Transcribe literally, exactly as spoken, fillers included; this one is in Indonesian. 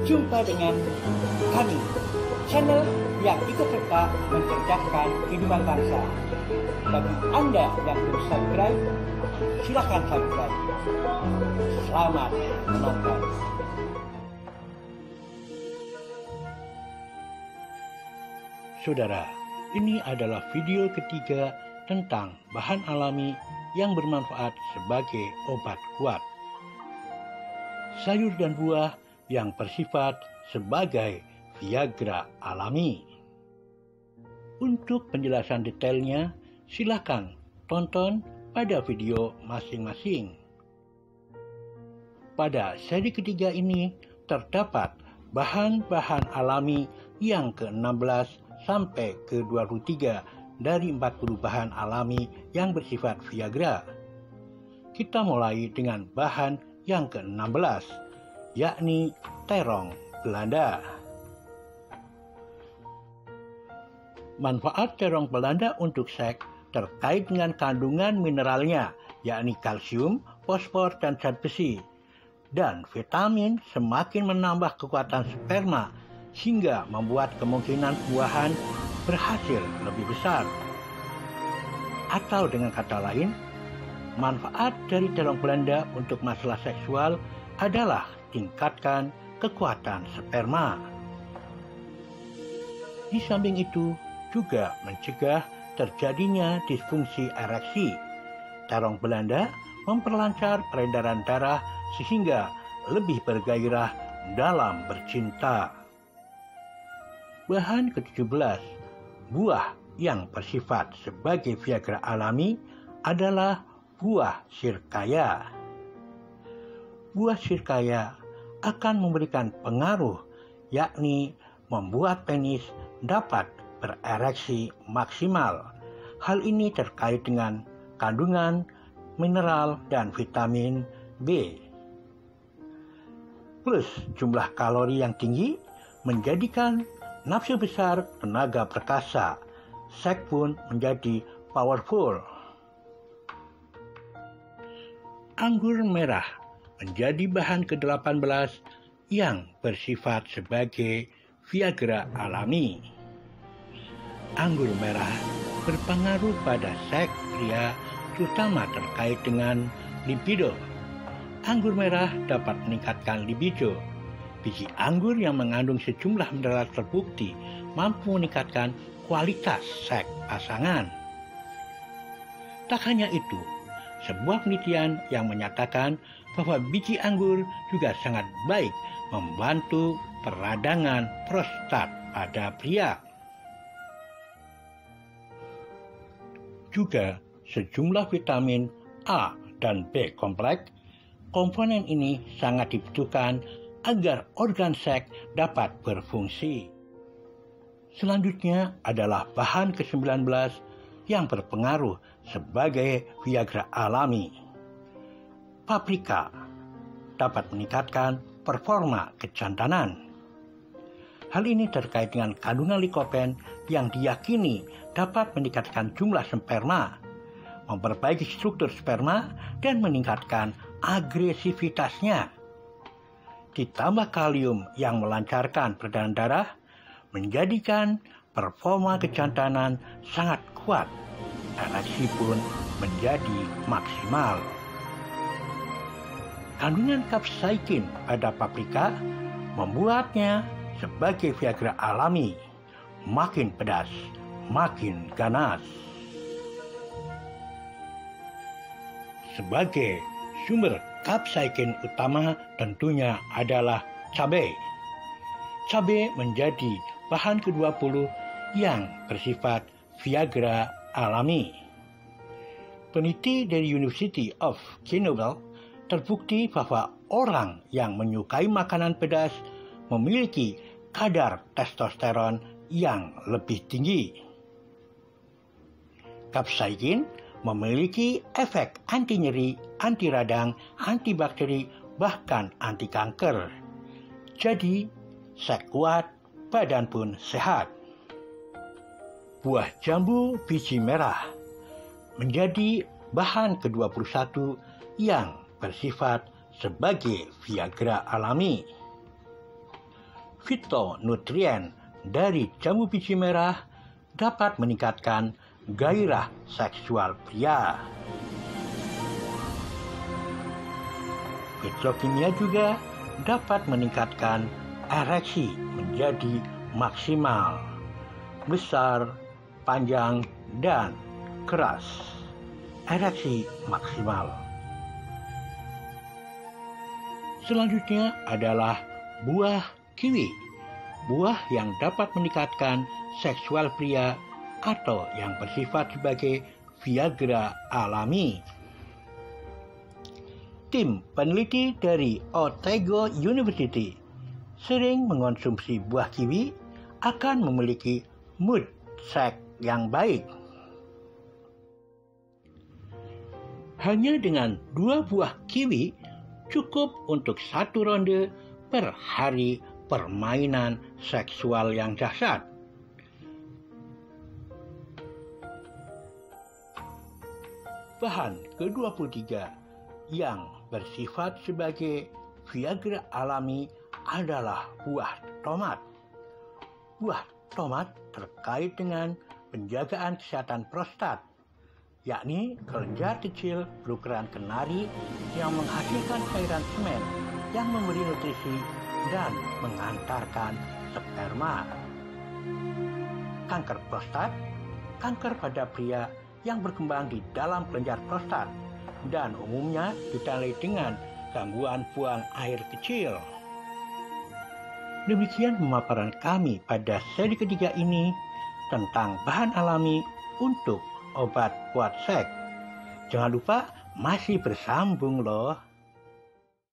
Jumpa dengan kami, channel yang ikut serta mencerdaskan kehidupan bangsa. Bagi Anda yang belum subscribe, silakan subscribe. Selamat menonton. Saudara, ini adalah video ketiga tentang bahan alami yang bermanfaat sebagai obat kuat. Sayur dan buah yang bersifat sebagai Viagra alami. Untuk penjelasan detailnya, silakan tonton pada video masing-masing. Pada seri ketiga ini terdapat bahan-bahan alami yang ke enam belas sampai ke dua puluh tiga dari empat puluh bahan alami yang bersifat Viagra. Kita mulai dengan bahan yang ke enam belas, yakni terong Belanda. Manfaat terong Belanda untuk seks terkait dengan kandungan mineralnya, yakni kalsium, fosfor, dan zat besi, dan vitamin semakin menambah kekuatan sperma sehingga membuat kemungkinan buahan berhasil lebih besar. Atau dengan kata lain, manfaat dari terong Belanda untuk masalah seksual adalah tingkatkan kekuatan sperma. Di samping itu juga mencegah terjadinya disfungsi ereksi. Terong Belanda memperlancar peredaran darah sehingga lebih bergairah dalam bercinta. Bahan ke tujuh belas, buah yang bersifat sebagai Viagra alami adalah buah sirkaya. Buah sirkaya akan memberikan pengaruh, yakni membuat penis dapat berereksi maksimal. Hal ini terkait dengan kandungan mineral dan vitamin B. Plus jumlah kalori yang tinggi menjadikan nafsu besar tenaga perkasa. Seks pun menjadi powerful. Anggur merah menjadi bahan ke delapan belas yang bersifat sebagai Viagra alami. Anggur merah berpengaruh pada seks pria, terutama terkait dengan libido. Anggur merah dapat meningkatkan libido. Biji anggur yang mengandung sejumlah mineral terbukti mampu meningkatkan kualitas seks pasangan. Tak hanya itu, sebuah penelitian yang menyatakan bahwa biji anggur juga sangat baik membantu peradangan prostat pada pria. Juga sejumlah vitamin A dan B kompleks. Komponen ini sangat dibutuhkan agar organ seks dapat berfungsi. Selanjutnya adalah bahan ke sembilan belas yang berpengaruh sebagai Viagra alami. Paprika dapat meningkatkan performa kejantanan. Hal ini terkait dengan kandungan likopen yang diyakini dapat meningkatkan jumlah sperma, memperbaiki struktur sperma, dan meningkatkan agresivitasnya. Ditambah kalium yang melancarkan peredaran darah, menjadikan performa kejantanan sangat kuat. Ereksi pun menjadi maksimal. Kandungan kapsaikin pada paprika membuatnya sebagai Viagra alami, makin pedas, makin ganas. Sebagai sumber kapsaikin utama tentunya adalah cabai. Cabai menjadi bahan ke dua puluh yang bersifat Viagra alami. Peneliti dari University of Grenoble terbukti bahwa orang yang menyukai makanan pedas memiliki kadar testosteron yang lebih tinggi. Kapsaikin memiliki efek anti nyeri, anti radang, antibakteri, bahkan anti kanker. Jadi, seks kuat, badan pun sehat. Buah jambu biji merah menjadi bahan ke dua puluh satu yang bersifat sebagai Viagra alami. fitonutrien dari jambu biji merah dapat meningkatkan gairah seksual pria. Petrokimia juga dapat meningkatkan ereksi menjadi maksimal, besar, panjang, dan keras. Ereksi maksimal. Selanjutnya adalah buah kiwi. Buah yang dapat meningkatkan seksual pria atau yang bersifat sebagai Viagra alami. Tim peneliti dari Otago University sering mengonsumsi buah kiwi akan memiliki mood seks yang baik. Hanya dengan dua buah kiwi cukup untuk satu ronde per hari permainan seksual yang dahsyat. Bahan ke dua puluh tiga yang bersifat sebagai Viagra alami adalah buah tomat. Buah tomat terkait dengan penjagaan kesehatan prostat, yakni kelenjar kecil berukuran kenari yang menghasilkan cairan semen yang memberi nutrisi dan mengantarkan sperma. Kanker prostat, kanker pada pria yang berkembang di dalam kelenjar prostat dan umumnya ditandai dengan gangguan buang air kecil. Demikian pemaparan kami pada seri ketiga ini tentang bahan alami untuk obat kuat seks. Jangan lupa masih bersambung loh.